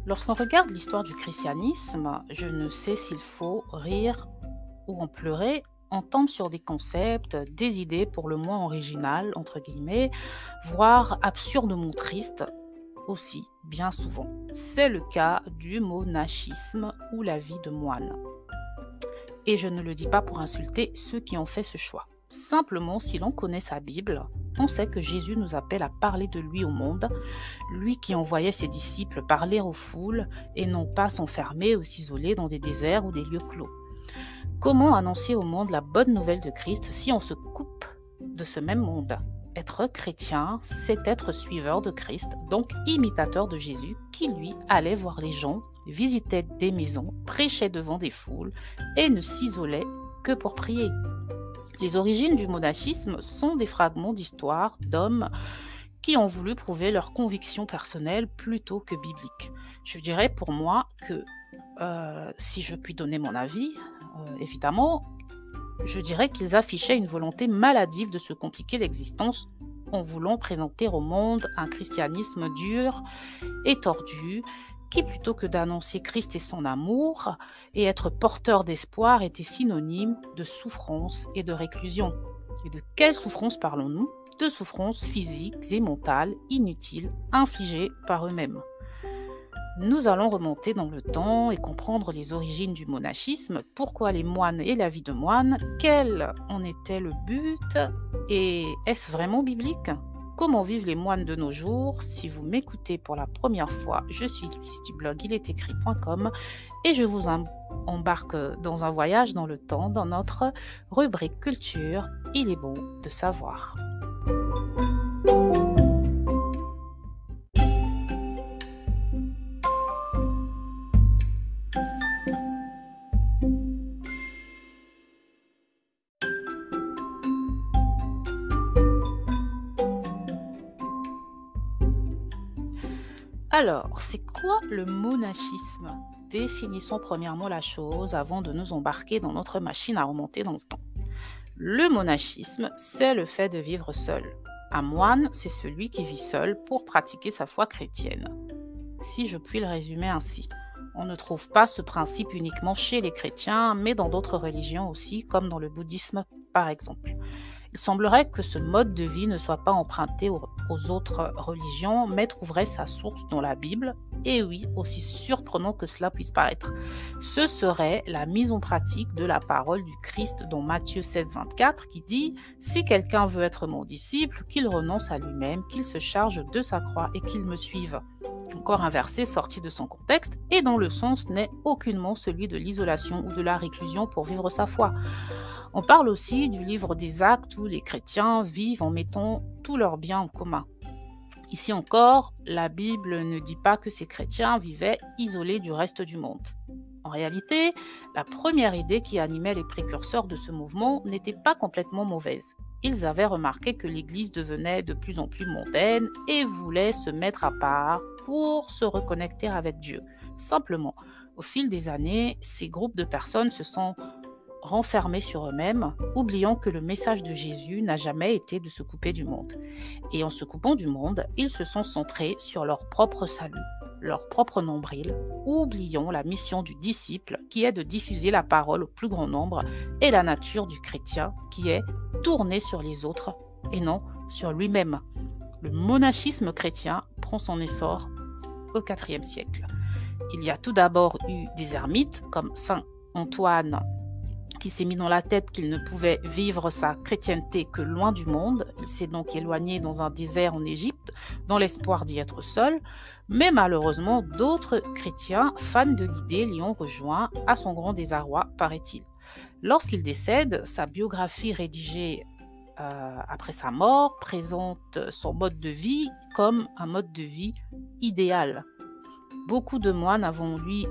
Lorsqu'on regarde l'histoire du christianisme, je ne sais s'il faut rire ou en pleurer, on tombe sur des concepts, des idées pour le moins originales, entre guillemets, voire absurdement tristes aussi, bien souvent. C'est le cas du monachisme ou la vie de moine. Et je ne le dis pas pour insulter ceux qui ont fait ce choix. Simplement, si l'on connaît sa Bible, on sait que Jésus nous appelle à parler de lui au monde, lui qui envoyait ses disciples parler aux foules et non pas s'enfermer ou s'isoler dans des déserts ou des lieux clos. Comment annoncer au monde la bonne nouvelle de Christ si on se coupe de ce même monde? Être chrétien, c'est être suiveur de Christ, donc imitateur de Jésus, qui lui allait voir les gens, visitait des maisons, prêchait devant des foules et ne s'isolait que pour prier. Les origines du monachisme sont des fragments d'histoire d'hommes qui ont voulu prouver leurs convictions personnelles plutôt que bibliques. Je dirais pour moi que, si je puis donner mon avis, évidemment, je dirais qu'ils affichaient une volonté maladive de se compliquer l'existence en voulant présenter au monde un christianisme dur et tordu, qui plutôt que d'annoncer Christ et son amour et être porteur d'espoir était synonyme de souffrance et de réclusion. Et de quelle souffrance parlons-nous? De souffrances physiques et mentales inutiles infligées par eux-mêmes. Nous allons remonter dans le temps et comprendre les origines du monachisme, pourquoi les moines et la vie de moine, quel en était le but et est-ce vraiment biblique? Comment vivent les moines de nos jours? Si vous m'écoutez pour la première fois, je suis Lucie du blog ilestécrit.com et je vous embarque dans un voyage dans le temps dans notre rubrique culture. Il est bon de savoir. Alors, c'est quoi le monachisme? Définissons premièrement la chose avant de nous embarquer dans notre machine à remonter dans le temps. Le monachisme, c'est le fait de vivre seul. Un moine, c'est celui qui vit seul pour pratiquer sa foi chrétienne. Si je puis le résumer ainsi. On ne trouve pas ce principe uniquement chez les chrétiens, mais dans d'autres religions aussi, comme dans le bouddhisme par exemple. Il semblerait que ce mode de vie ne soit pas emprunté aux autres religions, mais trouverait sa source dans la Bible. Et oui, aussi surprenant que cela puisse paraître. Ce serait la mise en pratique de la parole du Christ dans Matthieu 16, 24 qui dit « Si quelqu'un veut être mon disciple, qu'il renonce à lui-même, qu'il se charge de sa croix et qu'il me suive. » Encore un verset sorti de son contexte et dont le sens n'est aucunement celui de l'isolation ou de la réclusion pour vivre sa foi. On parle aussi du livre des Actes où les chrétiens vivent en mettant tous leurs biens en commun. Ici encore, la Bible ne dit pas que ces chrétiens vivaient isolés du reste du monde. En réalité, la première idée qui animait les précurseurs de ce mouvement n'était pas complètement mauvaise. Ils avaient remarqué que l'Église devenait de plus en plus mondaine et voulaient se mettre à part pour se reconnecter avec Dieu. Simplement, au fil des années, ces groupes de personnes se sont renfermés sur eux-mêmes, oubliant que le message de Jésus n'a jamais été de se couper du monde. Et en se coupant du monde, ils se sont centrés sur leur propre salut, leur propre nombril, oubliant la mission du disciple qui est de diffuser la parole au plus grand nombre et la nature du chrétien qui est tournée sur les autres et non sur lui-même. Le monachisme chrétien prend son essor au IVe siècle. Il y a tout d'abord eu des ermites comme Saint Antoine qui s'est mis dans la tête qu'il ne pouvait vivre sa chrétienté que loin du monde. Il s'est donc éloigné dans un désert en Égypte, dans l'espoir d'y être seul. Mais malheureusement, d'autres chrétiens, fans de l'idée, l'y ont rejoint, à son grand désarroi, paraît-il. Lorsqu'il décède, sa biographie rédigée après sa mort présente son mode de vie comme un mode de vie idéal. Beaucoup de moines avant lui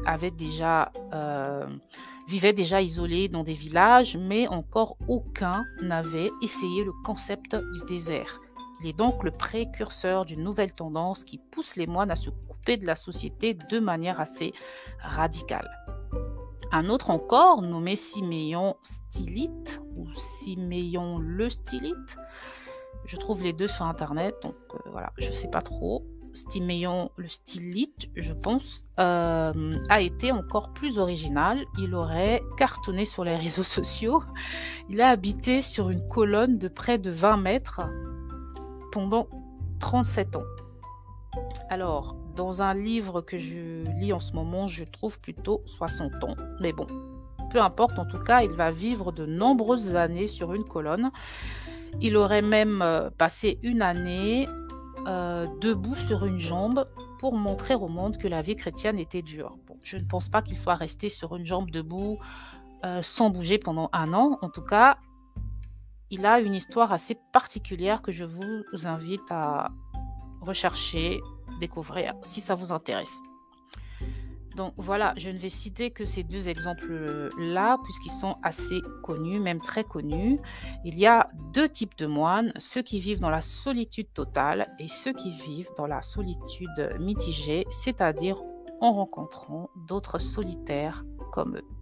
vivaient déjà isolés dans des villages, mais encore aucun n'avait essayé le concept du désert. Il est donc le précurseur d'une nouvelle tendance qui pousse les moines à se couper de la société de manière assez radicale. Un autre encore, nommé Siméon Stylite, ou Siméon le Stylite, je trouve les deux sur internet, donc voilà, je ne sais pas trop. Stiméon le stylite, je pense, a été encore plus original. Il aurait cartonné sur les réseaux sociaux. Il a habité sur une colonne de près de 20 mètres pendant 37 ans. Alors, dans un livre que je lis en ce moment, je trouve plutôt 60 ans. Mais bon, peu importe, en tout cas, il va vivre de nombreuses années sur une colonne. Il aurait même passé une année debout sur une jambe pour montrer au monde que la vie chrétienne était dure. Bon, je ne pense pas qu'il soit resté sur une jambe debout sans bouger pendant un an. En tout cas, il a une histoire assez particulière que je vous invite à rechercher, découvrir si ça vous intéresse. Donc voilà, je ne vais citer que ces deux exemples-là, puisqu'ils sont assez connus, même très connus. Il y a deux types de moines, ceux qui vivent dans la solitude totale et ceux qui vivent dans la solitude mitigée, c'est-à-dire en rencontrant d'autres solitaires comme eux.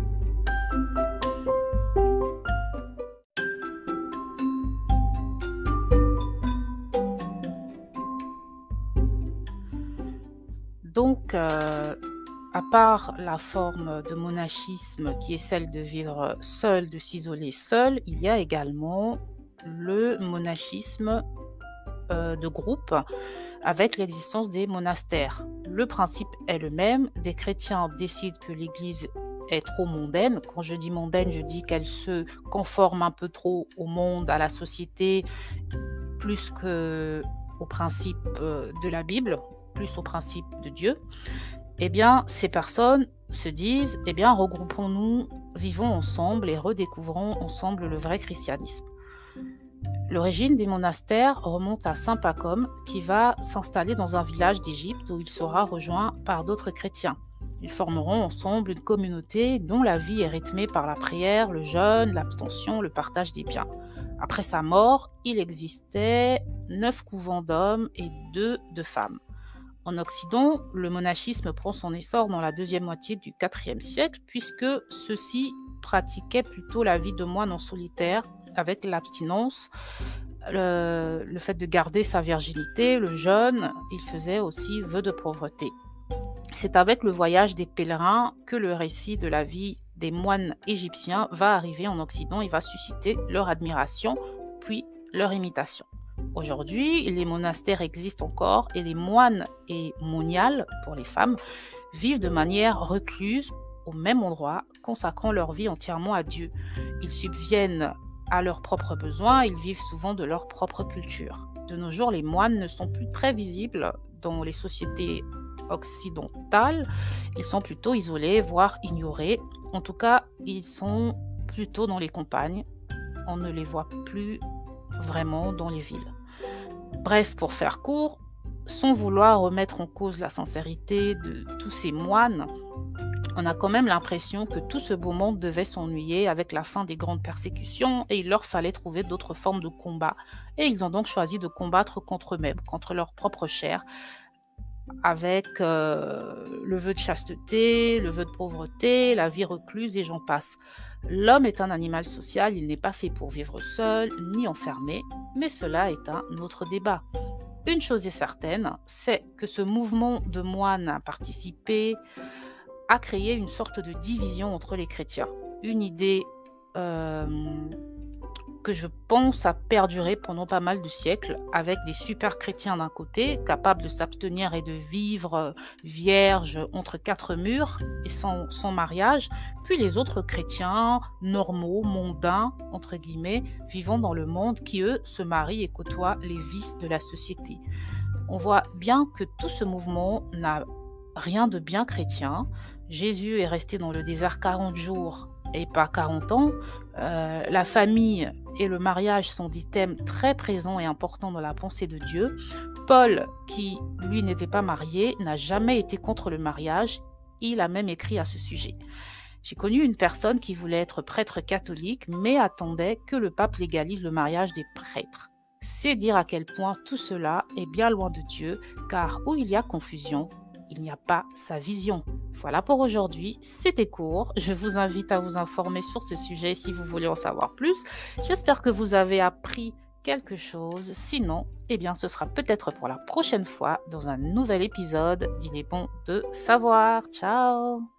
Donc, à part la forme de monachisme qui est celle de vivre seul, de s'isoler seul, il y a également le monachisme de groupe avec l'existence des monastères. Le principe est le même. Des chrétiens décident que l'Église est trop mondaine. Quand je dis mondaine, je dis qu'elle se conforme un peu trop au monde, à la société, plus qu'au principe de la Bible, plus au principe de Dieu. Eh bien, ces personnes se disent, eh bien, regroupons-nous, vivons ensemble et redécouvrons ensemble le vrai christianisme. L'origine des monastères remonte à Saint Pacôme, qui va s'installer dans un village d'Égypte où il sera rejoint par d'autres chrétiens. Ils formeront ensemble une communauté dont la vie est rythmée par la prière, le jeûne, l'abstention, le partage des biens. Après sa mort, il existait 9 couvents d'hommes et 2 de femmes. En Occident, le monachisme prend son essor dans la deuxième moitié du IVe siècle, puisque ceux-ci pratiquaient plutôt la vie de moine en solitaire, avec l'abstinence, le fait de garder sa virginité, le jeûne. Il faisait aussi vœu de pauvreté. C'est avec le voyage des pèlerins que le récit de la vie des moines égyptiens va arriver en Occident et va susciter leur admiration, puis leur imitation. Aujourd'hui, les monastères existent encore et les moines et moniales, pour les femmes, vivent de manière recluse au même endroit, consacrant leur vie entièrement à Dieu. Ils subviennent à leurs propres besoins, ils vivent souvent de leur propre culture. De nos jours, les moines ne sont plus très visibles dans les sociétés occidentales. Ils sont plutôt isolés, voire ignorés. En tout cas, ils sont plutôt dans les campagnes. On ne les voit plus vraiment dans les villes. Bref, pour faire court, sans vouloir remettre en cause la sincérité de tous ces moines, on a quand même l'impression que tout ce beau monde devait s'ennuyer avec la fin des grandes persécutions et il leur fallait trouver d'autres formes de combat. Et ils ont donc choisi de combattre contre eux-mêmes, contre leur propre chair, avec le vœu de chasteté, le vœu de pauvreté, la vie recluse et j'en passe. L'homme est un animal social, il n'est pas fait pour vivre seul, ni enfermé, mais cela est un autre débat. Une chose est certaine, c'est que ce mouvement de moines a participé à créer une sorte de division entre les chrétiens. Une idée que je pense a perduré pendant pas mal de siècles, avec des super chrétiens d'un côté, capables de s'abstenir et de vivre vierges entre 4 murs et sans mariage, puis les autres chrétiens normaux, mondains, entre guillemets, vivant dans le monde, qui eux se marient et côtoient les vices de la société. On voit bien que tout ce mouvement n'a rien de bien chrétien. Jésus est resté dans le désert 40 jours et pas 40 ans. La famille et le mariage sont des thèmes très présents et importants dans la pensée de Dieu. Paul, qui lui n'était pas marié, n'a jamais été contre le mariage. Il a même écrit à ce sujet. J'ai connu une personne qui voulait être prêtre catholique, mais attendait que le pape légalise le mariage des prêtres. C'est dire à quel point tout cela est bien loin de Dieu, car où il y a confusion, il n'y a pas sa vision. Voilà pour aujourd'hui, c'était court. Je vous invite à vous informer sur ce sujet si vous voulez en savoir plus. J'espère que vous avez appris quelque chose. Sinon, eh bien, ce sera peut-être pour la prochaine fois dans un nouvel épisode d'Il est bon de savoir. Ciao!